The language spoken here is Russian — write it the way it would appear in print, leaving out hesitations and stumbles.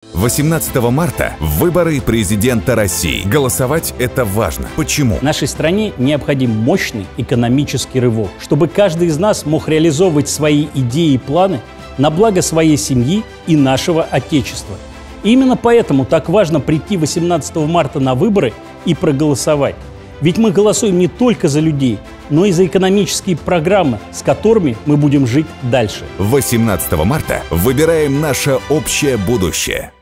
18 марта – выборы президента России. Голосовать – это важно. Почему? Нашей стране необходим мощный экономический рывок, чтобы каждый из нас мог реализовывать свои идеи и планы на благо своей семьи и нашего Отечества. И именно поэтому так важно прийти 18 марта на выборы и проголосовать. Ведь мы голосуем не только за людей, но и за экономические программы, с которыми мы будем жить дальше. 18 марта выбираем наше общее будущее.